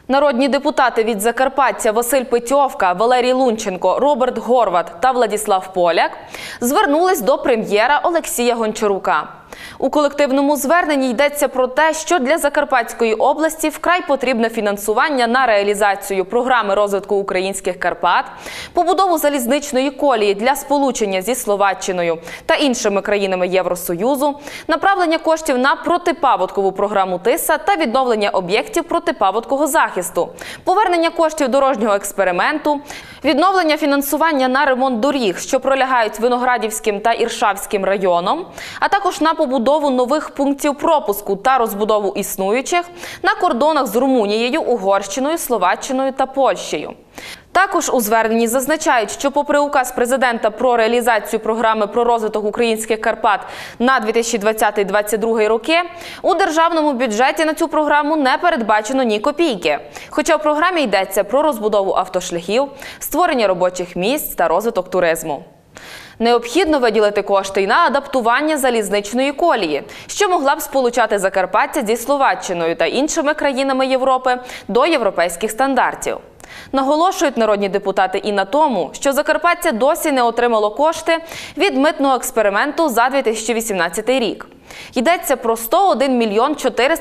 Народні депутати від Закарпаття Василь Петьовка, Валерій Лунченко, Роберт Горват та Владислав Поляк звернулись до прем'єра Олексія Гончарука. У колективному зверненні йдеться про те, що для Закарпатської області вкрай потрібне фінансування на реалізацію програми розвитку українських Карпат, побудову залізничної колії для сполучення зі Словаччиною та іншими країнами Євросоюзу, направлення коштів на протипаводкову програму ТИСА та відновлення об'єктів протипаводкового захисту, повернення коштів дорожнього експерименту, відновлення фінансування на ремонт доріг, що пролягають Виноградівським та Іршавським районом, а також на побудову нових пунктів пропуску та розбудову існуючих на кордонах з Румунією, Угорщиною, Словаччиною та Польщею. Також у зверненні зазначають, що попри указ президента про реалізацію програми про розвиток українських Карпат на 2020-2022 роки, у державному бюджеті на цю програму не передбачено ні копійки. Хоча в програмі йдеться про розбудову автошляхів, створення робочих місць та розвиток туризму. Необхідно виділити кошти й на адаптування залізничної колії, що могла б сполучати Закарпаття зі Словаччиною та іншими країнами Європи до європейських стандартів. Наголошують народні депутати і на тому, що Закарпаття досі не отримало кошти від митного експерименту за 2018 рік. Йдеться про 101 мільйон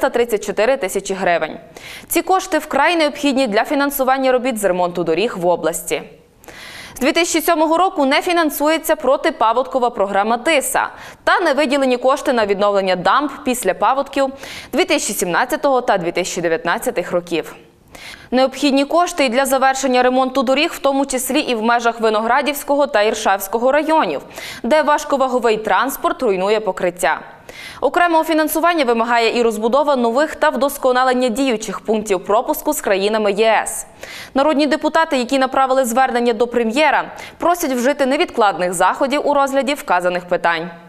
434 тисячі гривень. Ці кошти вкрай необхідні для фінансування робіт з ремонту доріг в області. З 2007 року не фінансується протипаводкова програма ТИСА та не виділені кошти на відновлення дамб після паводків 2017 та 2019 років. Необхідні кошти і для завершення ремонту доріг, в тому числі і в межах Виноградівського та Іршавського районів, де важковаговий транспорт руйнує покриття. Окремого фінансування вимагає і розбудова нових та вдосконалення діючих пунктів пропуску з країнами ЄС. Народні депутати, які направили звернення до прем'єра, просять вжити невідкладних заходів у розгляді вказаних питань.